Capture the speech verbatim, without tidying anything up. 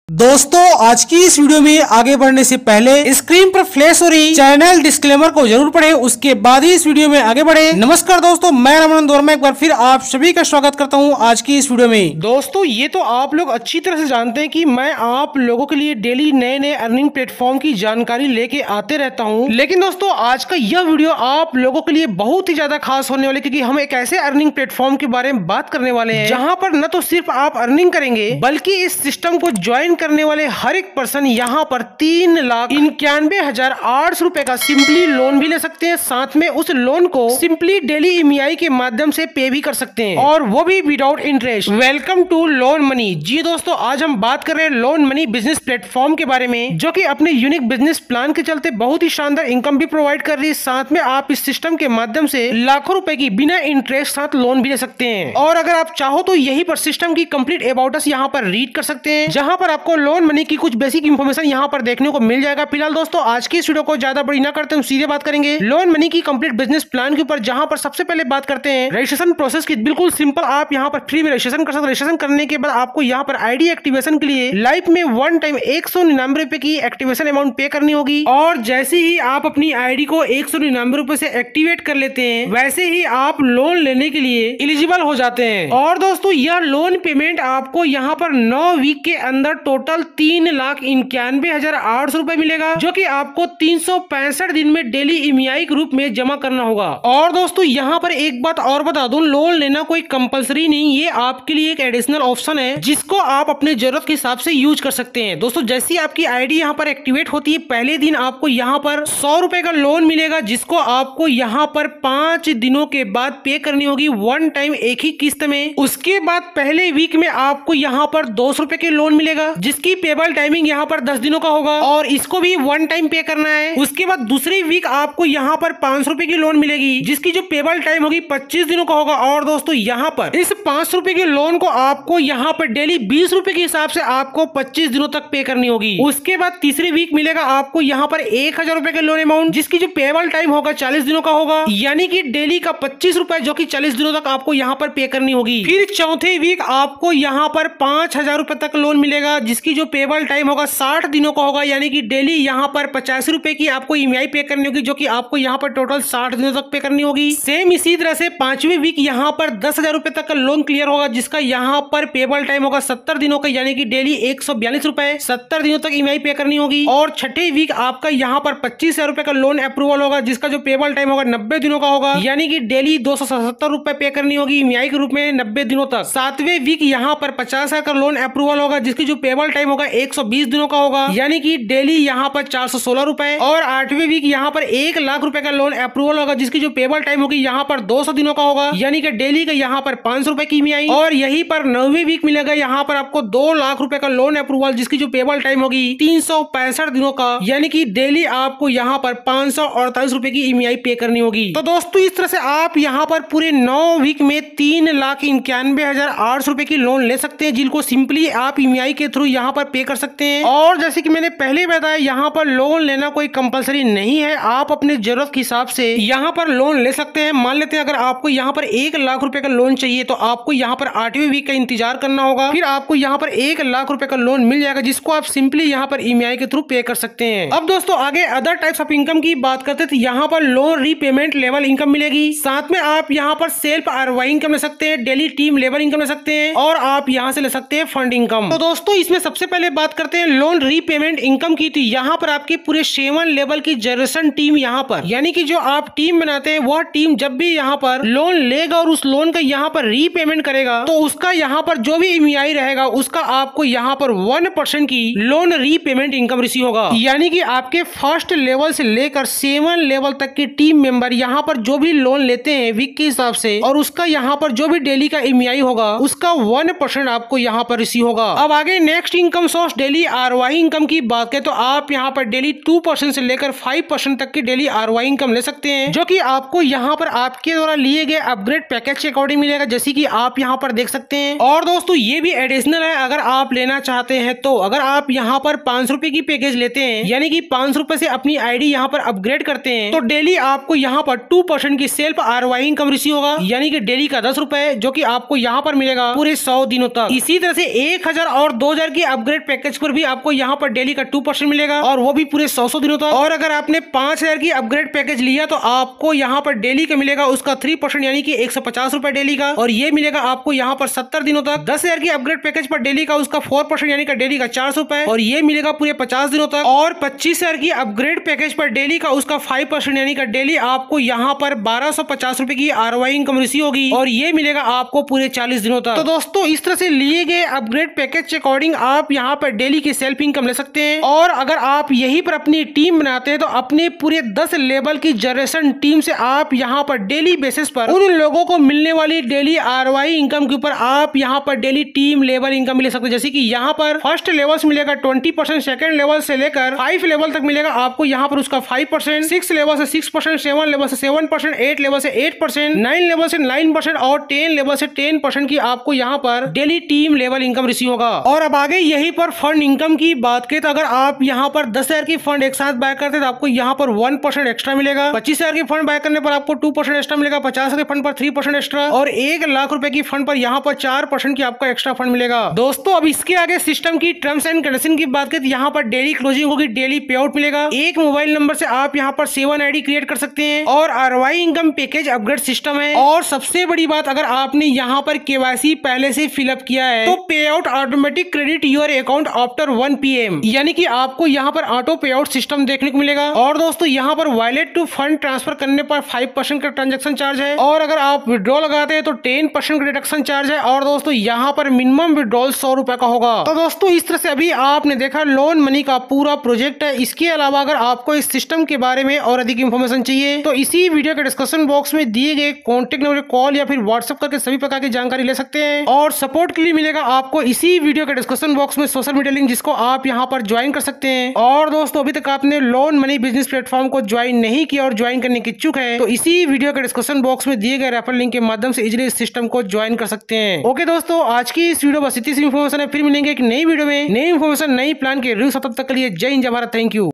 दोस्तों आज की इस वीडियो में आगे बढ़ने से पहले स्क्रीन पर फ्लैश हो रही चैनल डिस्क्लेमर को जरूर पढ़ें, उसके बाद ही इस वीडियो में आगे बढ़े। नमस्कार दोस्तों, मैं रमन वर्मा एक बार फिर आप सभी का स्वागत करता हूं आज की इस वीडियो में। दोस्तों ये तो आप लोग अच्छी तरह से जानते हैं कि मैं आप लोगों के लिए डेली नए नए अर्निंग प्लेटफॉर्म की जानकारी लेके आते रहता हूँ, लेकिन दोस्तों आज का यह वीडियो आप लोगों के लिए बहुत ही ज्यादा खास होने वाले, क्योंकि हम एक ऐसे अर्निंग प्लेटफॉर्म के बारे में बात करने वाले हैं जहाँ पर न तो सिर्फ आप अर्निंग करेंगे बल्कि इस सिस्टम को ज्वाइन करने वाले हर एक पर्सन यहाँ पर तीन लाख इक्यानवे हजार आठ सौ रुपए का सिंपली लोन भी ले सकते हैं। साथ में उस लोन को सिंपली डेली ईएमआई के माध्यम से पे भी कर सकते हैं, और वो भी without interest. Welcome to loan money. जी दोस्तों, आज हम बात कर रहे हैं लोन मनी बिजनेस प्लेटफॉर्म के बारे में, जो कि अपने यूनिक बिजनेस प्लान के चलते बहुत ही शानदार इनकम भी प्रोवाइड कर रही है। साथ में आप इस सिस्टम के माध्यम से लाखों रुपए की बिना इंटरेस्ट साथ लोन भी ले सकते हैं। और अगर आप चाहो तो यही पर सिस्टम की कंप्लीट अबाउट अस यहाँ पर रीड कर सकते हैं, जहाँ पर आपको लोन मनी की कुछ बेसिक इंफॉर्मेशन यहाँ पर देखने को मिल जाएगा। फिलहाल दोस्तों आज की इस वीडियो को ज्यादा बड़ी ना करते हम सीधे बात करेंगे लोन मनी की कंप्लीट बिजनेस प्लान के ऊपर, जहाँ पर सबसे पहले बात करते हैं रजिस्ट्रेशन प्रोसेस की। बिल्कुल सिंपल, आप यहाँ पर फ्री में रजिस्ट्रेशन कर सकते हैं। रजिस्ट्रेशन करने के बाद आपको यहाँ पर आईडी एक्टिवेशन के लिए लाइफ में वन टाइम एक सौ निन्यानवे रुपए की एक्टिवेशन अमाउंट पे करनी होगी, और जैसे ही आप अपनी आईडी को एक सौ निन्यानवे रुपए से एक्टिवेट कर लेते हैं वैसे ही आप लोन लेने के लिए एलिजिबल हो जाते हैं। और दोस्तों यह लोन पेमेंट आपको यहाँ पर नौ वीक के अंदर टोटल तीन लाख इक्यानवे हजार आठ सौ रुपए मिलेगा, जो कि आपको तीन सौ पैंसठ दिन में डेली ईएमआई के रूप में जमा करना होगा। और दोस्तों यहाँ पर एक बात और बता दूं, लोन लेना कोई कंपलसरी नहीं, ये आपके लिए एक एडिशनल ऑप्शन है जिसको आप अपने जरूरत के हिसाब से यूज कर सकते हैं। दोस्तों जैसी आपकी आईडी यहाँ पर एक्टिवेट होती है, पहले दिन आपको यहाँ पर सौ रुपए का लोन मिलेगा, जिसको आपको यहाँ पर पांच दिनों के बाद पे करनी होगी वन टाइम एक ही किस्त में। उसके बाद पहले वीक में आपको यहाँ पर दो सौ रुपए के लोन मिलेगा, जिसकी पेबल टाइमिंग यहाँ पर दस दिनों का होगा और इसको भी वन टाइम पे करना है। उसके बाद दूसरी वीक आपको यहाँ पर पांच सौ रुपए की लोन मिलेगी, जिसकी जो पेबल टाइम होगी पच्चीस दिनों का होगा। और दोस्तों यहाँ पर इस पांच सौ रुपए के लोन को आपको यहाँ पर डेली बीस रुपए के हिसाब से आपको पच्चीस दिनों तक पे करनी होगी। उसके बाद तीसरी वीक मिलेगा आपको यहाँ पर एक हजार रुपए के लोन अमाउंट, जिसकी जो पेबल टाइम होगा चालीस दिनों का होगा, यानी कि डेली का पच्चीस रुपए, जो कि चालीस दिनों तक आपको यहाँ पर पे करनी होगी। फिर चौथे वीक आपको यहाँ पर पांच हजार रुपए तक लोन मिलेगा, जिसकी जो पेबल टाइम होगा साठ दिनों का होगा, यानी कि डेली यहाँ पर पचासी रुपए की आपको ईएमआई पे करनी होगी, जो कि आपको यहाँ पर टोटल साठ दिनों तक पे करनी होगी। सेम इसी तरह से पांचवी वीक यहाँ पर दस हजार रुपए तक का लोन क्लियर होगा, जिसका यहाँ पर पेबल टाइम होगा सत्तर दिनों का, यानी कि डेली एक सौ बयालीस रुपए सत्तर दिनों तक ईएमआई पे करनी होगी। और छठे वीक आपका यहाँ पर पच्चीस हजार रुपए का लोन अप्रूवल होगा, जिसका जो पेबल टाइम होगा नब्बे दिनों का होगा, यानी कि डेली दो सौ सत्तर रुपए पे करनी होगी ईएमआई के रूप में नब्बे दिनों तक। सातवें वीक यहाँ पर पचास हजार का लोन अप्रूवल होगा, जिसकी जो पेबल टाइम होगा एक सौ बीस दिनों का होगा, यानी कि डेली यहाँ पर चार सौ सोलह रुपए। और आठवें वीक यहाँ पर एक लाख रुपए का लोन अप्रूवल होगा, जिसकी जो पेबल टाइम होगी यहाँ पर दो सौ दिनों का होगा, यानी कि डेली का यहाँ पर पांच सौ रुपए की ईएमआई। और यहीं पर नौवीं वीक मिलेगा यहाँ पर आपको दो लाख रुपए का लोन अप्रूवल, जिसकी जो पेबल टाइम होगी तीन सौ पैंसठ दिनों का, यानी कि डेली आपको यहाँ पर पांच सौ अड़तालीस रुपए की ईएमआई पे करनी होगी। तो दोस्तों इस तरह से आप यहाँ पर पूरे नौ वीक में तीन लाख इक्यानवे हजार आठ सौ रुपए की लोन ले सकते हैं, जिनको सिंपली आप ईएमआई के थ्रू यहाँ पर पे कर सकते हैं। और जैसे कि मैंने पहले बताया, यहाँ पर लोन लेना कोई कंपलसरी नहीं है, आप अपने जरूरत के हिसाब से यहाँ पर लोन ले सकते हैं। मान लेते हैं अगर आपको यहाँ पर एक लाख रुपए का लोन चाहिए, तो आपको यहाँ पर आठवीं वीक का इंतजार करना होगा, फिर आपको यहाँ पर एक लाख रुपए का लोन मिल जाएगा, जिसको आप सिंपली यहाँ पर ईएमआई के थ्रू पे कर सकते हैं। अब दोस्तों आगे अदर टाइप्स ऑफ इनकम की बात करते हैं, तो यहाँ पर लोन रीपेमेंट लेवल इनकम मिलेगी। साथ में आप यहाँ पर सेल्फ आरओआई इनकम ले सकते हैं, डेली टीम लेवल इनकम ले सकते हैं, और आप यहाँ से ले सकते हैं फंड इनकम। तो दोस्तों इसमें सबसे पहले बात करते हैं लोन रीपेमेंट इनकम की। तो यहाँ पर आपकी पूरे सेवन लेवल की जनरेशन टीम यहाँ पर, यानी कि जो आप टीम बनाते हैं वह टीम जब भी यहाँ पर लोन लेगा और उस लोन का यहाँ पर रीपेमेंट करेगा, तो उसका यहाँ पर जो भी ईएमआई रहेगा उसका आपको यहाँ पर वन परसेंट की लोन रीपेमेंट इनकम रिसीव होगा। यानी कि आपके फर्स्ट लेवल से लेकर सेवन लेवल तक के टीम मेंबर यहाँ पर जो भी लोन लेते हैं वीक के हिसाब से, और उसका यहाँ पर जो भी डेली का ईएमआई होगा उसका वन परसेंट आपको यहाँ पर रिसीव होगा। अब आगे next income source daily ROI income की बात करें, तो आप यहाँ पर डेली टू परसेंट से लेकर फाइव परसेंट तक की डेली आरओआई इनकम ले सकते हैं, जो कि आपको यहाँ पर आपके द्वारा लिए गए अपग्रेड पैकेज के अकॉर्डिंग मिलेगा, जैसे कि आप यहाँ पर देख सकते हैं। और दोस्तों ये भी एडिशनल है, अगर आप लेना चाहते हैं तो अगर आप यहाँ पर पांच सौ रुपए की पैकेज लेते हैं, यानी कि पांच सौ रुपए से अपनी आईडी यहाँ पर अपग्रेड करते हैं, तो डेली आपको यहाँ पर टू परसेंट की सेल्फ आरओआई इनकम रिसीव होगा, यानी कि डेली का दस रुपए, जो कि आपको यहाँ पर मिलेगा पूरे सौ दिनों तक। इसी तरह से एक हजार और दो हजार की अपग्रेड पैकेज पर भी आपको यहाँ पर डेली का टू परसेंट मिलेगा और वो भी पूरे सौ सौ दिनों तक। और अगर आपने पांच हजार की अपग्रेड पैकेज लिया तो आपको यहाँ पर डेली का मिलेगा उसका थ्री परसेंट यानी कि एक सौ पचास रुपए डेली का, और ये मिलेगा आपको यहाँ पर सत्तर दिनों तक। दस हजार की अपग्रेड पैकेज पर डेली का उसका फोर परसेंट यानी कि डेली का चार सौ रुपए, और ये मिलेगा पूरे पचास दिनों तक। और पच्चीस हजार की अपग्रेड पैकेज पर डेली का उसका फाइव परसेंट यानी कि डेली आपको यहाँ पर बारह सौ पचास रुपए की आरओआई इनकम रिसीव होगी, और ये मिलेगा आपको पूरे चालीस दिनों तक। तो दोस्तों इस तरह से लिए गए अपग्रेड पैकेज के अकॉर्डिंग आप यहाँ पर डेली की सेल्फ इनकम ले सकते हैं। और अगर आप यहीं पर अपनी टीम बनाते हैं तो अपने पूरे दस लेवल की जनरेशन टीम से आप यहाँ पर डेली बेसिस पर उन लोगों को मिलने वाली डेली आरओआई इनकम के ऊपर आप यहाँ पर डेली टीम लेवल इनकम ले सकते हैं। जैसे कि यहाँ पर फर्स्ट लेवल से मिलेगा ट्वेंटी परसेंट, सेकंड लेवल से लेकर फाइव लेवल तक मिलेगा आपको यहाँ पर उसका फाइव परसेंट, सिक्स लेवल से सिक्स परसेंट, सेवन लेवल से सेवन परसेंट, एट लेवल से एट परसेंट, नाइन लेवल से नाइन परसेंट और टेन लेवल से टेन परसेंट की आपको यहाँ पर daily team level income receive होगा। और अब आगे यही पर फंड इनकम की बात करें तो अगर आप यहाँ पर दस हजार की फंड एक साथ बाय करते हैं तो आपको यहाँ पर वन परसेंट एक्स्ट्रा मिलेगा। पच्चीस हजार की फंड बाय करने पर आपको टू परसेंट एक्स्ट्रा मिलेगा, पचास हजार फंड पर थ्री परसेंट एक्स्ट्रा, और एक लाख रुपए की फंड पर यहाँ पर चार परसेंट की आपको एक्स्ट्रा फंड मिलेगा। दोस्तों अब इसके आगे सिस्टम की टर्म्स एंड कंडीशन की बात करें तो यहाँ पर डेली क्लोजिंग होगी, डेली पे आउट मिलेगा। एक मोबाइल नंबर से आप यहाँ पर सेवन आईडी क्रिएट कर सकते हैं, और ROI income package upgrade system है। और सबसे बड़ी बात, अगर आपने यहाँ पर केवाईसी पहले से फिलअप किया है तो pay out automatic credit your account after one P M, यानी कि आपको यहाँ पर ऑटो पे आउट सिस्टम देखने को मिलेगा। और दोस्तों यहाँ पर वॉलेट टू फंड ट्रांसफर करने पर फाइव परसेंट का ट्रांजेक्शन चार्ज है, और अगर आप विड्रॉ लगाते हैं तो टेन परसेंट रिडक्शन चार्ज है। और दोस्तों यहाँ पर मिनिमम विड्रॉल सौ रुपए का होगा। तो दोस्तों इस तरह से अभी आपने देखा लोन मनी का पूरा प्रोजेक्ट है। इसके अलावा अगर आपको इस सिस्टम के बारे में और अधिक इंफॉर्मेशन चाहिए तो इसी वीडियो के डिस्क्रिप्शन बॉक्स में दिए गए कॉन्टेक्ट नंबर कॉल या फिर व्हाट्सएप करके सभी प्रकार की जानकारी ले सकते हैं। और सपोर्ट के लिए मिलेगा आपको इसी वीडियो के डिस्क्रिप्शन बॉक्स में सोशल मीडिया लिंक, जिसको आप यहाँ पर ज्वाइन कर सकते हैं। और दोस्तों अभी तक आपने लोन मनी बिजनेस प्लेटफॉर्म को ज्वाइन नहीं किया और ज्वाइन करने की इच्छुक है तो इसी वीडियो के डिस्क्रिप्शन बॉक्स में दिए गए रेफरल लिंक के माध्यम से इजीली इस सिस्टम को ज्वाइन कर सकते हैं। ओके दोस्तों, आज की इस वीडियो बस इतनी सी इन्फॉर्मेशन है। फिर मिलेंगे एक नई वीडियो में नई इन्फॉर्मेशन नई प्लान के रिव्यू। तब तक के लिए जय हिंद, जय भारत, थैंक यू।